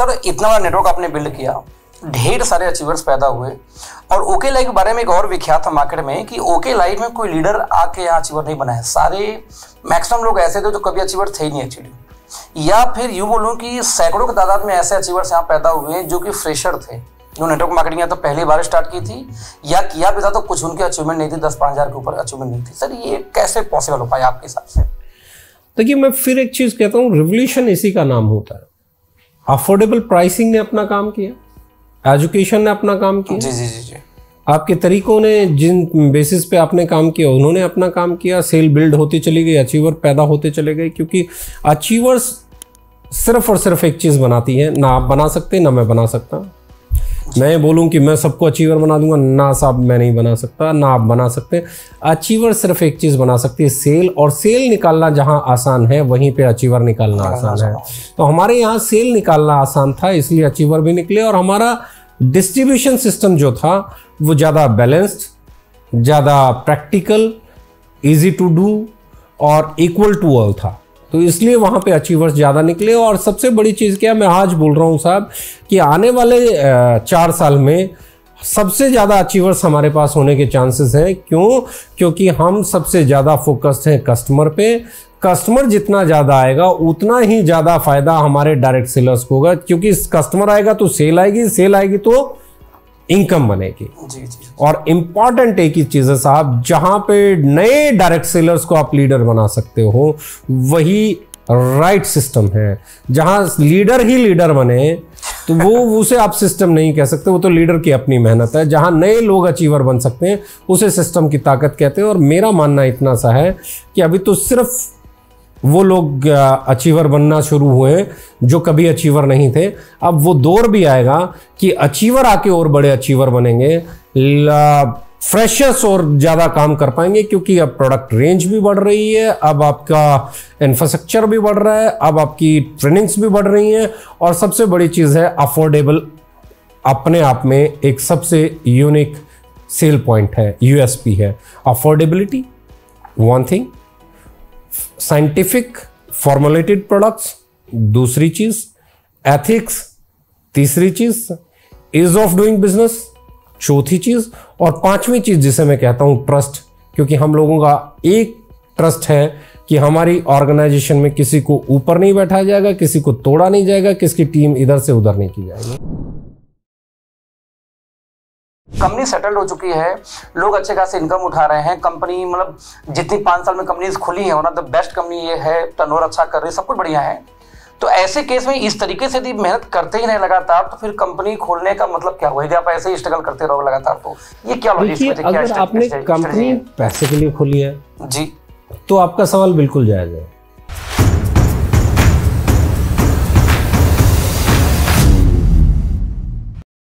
Sir इतना बड़ा network आपने बिल्ड किया, ढेर सारे अचीवर्स पैदा हुए, और ओके लाइफ के बारे में एक और विख्यात था मार्केट में कि ओके लाइफ में कोई लीडर आके यहाँ अचीवर नहीं बना है। सारे मैक्सिमम लोग ऐसे थे जो कभी अचीवर थे ही नहीं एक्चुअली, या फिर यूँ बोलूँ कि सैकड़ों की तादाद में ऐसे अचीवर्स यहाँ पैदा हुए हैं जो कि फ्रेशर थे, जो नेटवर्क मार्केटिंग या तो पहली बार स्टार्ट की थी या किया भी था तो कुछ उनकी अचीवमेंट नहीं थी, 10-5 हज़ार के ऊपर अचीवमेंट नहीं थी। सर ये कैसे पॉसिबल हो पाया आपके हिसाब से? देखिए, मैं फिर एक चीज़ कहता हूँ, रिवोल्यूशन इसी का नाम होता है। अफोर्डेबल प्राइसिंग ने अपना काम किया, एजुकेशन ने अपना काम किया, जी जी जी जी, आपके तरीकों ने जिन बेसिस पे आपने काम किया उन्होंने अपना काम किया, सेल बिल्ड होती चली गई, अचीवर पैदा होते चले गए। क्योंकि अचीवर्स सिर्फ और सिर्फ एक चीज़ बनाती है, ना आप बना सकते ना मैं बना सकता। मैं बोलूं कि मैं सबको अचीवर बना दूंगा, ना साहब मैं नहीं बना सकता, ना आप बना सकते। अचीवर सिर्फ एक चीज़ बना सकती है, सेल, और सेल निकालना जहां आसान है वहीं पे अचीवर निकालना आसान है। तो हमारे यहाँ सेल निकालना आसान था, इसलिए अचीवर भी निकले, और हमारा डिस्ट्रीब्यूशन सिस्टम जो था वो ज़्यादा बैलेंस्ड, ज़्यादा प्रैक्टिकल, ईजी टू डू और इक्वल टू ऑल था। तो इसलिए वहाँ पे अचीवर्स ज़्यादा निकले। और सबसे बड़ी चीज़ क्या, मैं आज बोल रहा हूँ साहब कि आने वाले 4 साल में सबसे ज़्यादा अचीवर्स हमारे पास होने के चांसेस हैं। क्यों? क्योंकि हम सबसे ज़्यादा फोकस्ड हैं कस्टमर पे। कस्टमर जितना ज़्यादा आएगा उतना ही ज़्यादा फायदा हमारे डायरेक्ट सेलर्स को होगा, क्योंकि कस्टमर आएगा तो सेल आएगी, सेल आएगी तो इनकम बनेगी। जी जी। और इम्पॉर्टेंट एक ही चीज़ है साहब, जहां पे नए डायरेक्ट सेलर्स को आप लीडर बना सकते हो वही राइट सिस्टम है। जहां लीडर ही लीडर बने तो वो उसे आप सिस्टम नहीं कह सकते, वो तो लीडर की अपनी मेहनत है। जहां नए लोग अचीवर बन सकते हैं उसे सिस्टम की ताकत कहते हैं। और मेरा मानना इतना सा है कि अभी तो सिर्फ वो लोग अचीवर बनना शुरू हुए जो कभी अचीवर नहीं थे। अब वो दौर भी आएगा कि अचीवर आके और बड़े अचीवर बनेंगे, फ्रेशर्स और ज़्यादा काम कर पाएंगे, क्योंकि अब प्रोडक्ट रेंज भी बढ़ रही है, अब आपका इंफ्रास्ट्रक्चर भी बढ़ रहा है, अब आपकी ट्रेनिंग्स भी बढ़ रही हैं, और सबसे बड़ी चीज़ है अफोर्डेबल। अपने आप में एक सबसे यूनिक सेल पॉइंट है, यूएसपी है affordability, one thing, scientific formulated products, दूसरी चीज एथिक्स, तीसरी चीज ईज ऑफ डूइंग बिजनेस, चौथी चीज, और पांचवी चीज जिसे मैं कहता हूं ट्रस्ट। क्योंकि हम लोगों का एक ट्रस्ट है कि हमारी ऑर्गेनाइजेशन में किसी को ऊपर नहीं बैठाया जाएगा, किसी को तोड़ा नहीं जाएगा, किसकी टीम इधर से उधर नहीं की जाएगी। कंपनी सेटल्ड हो चुकी है, लोग अच्छे खासे इनकम उठा रहे हैं, कंपनी मतलब जितनी 5 साल में कंपनीज खुली है one of the best company ये है, टर्नओवर अच्छा कर रही है, सब कुछ बढ़िया है। तो ऐसे केस में इस तरीके से यदि मेहनत करते ही नहीं लगातार तो फिर कंपनी खोलने का मतलब क्या हुआ? यदि आप ऐसे ही स्ट्रगल करते रहोगे लगातार तो ये क्या लॉजिक है? अगर आपने कंपनी पैसे के लिए खोली है जी तो आपका सवाल बिल्कुल जायज है।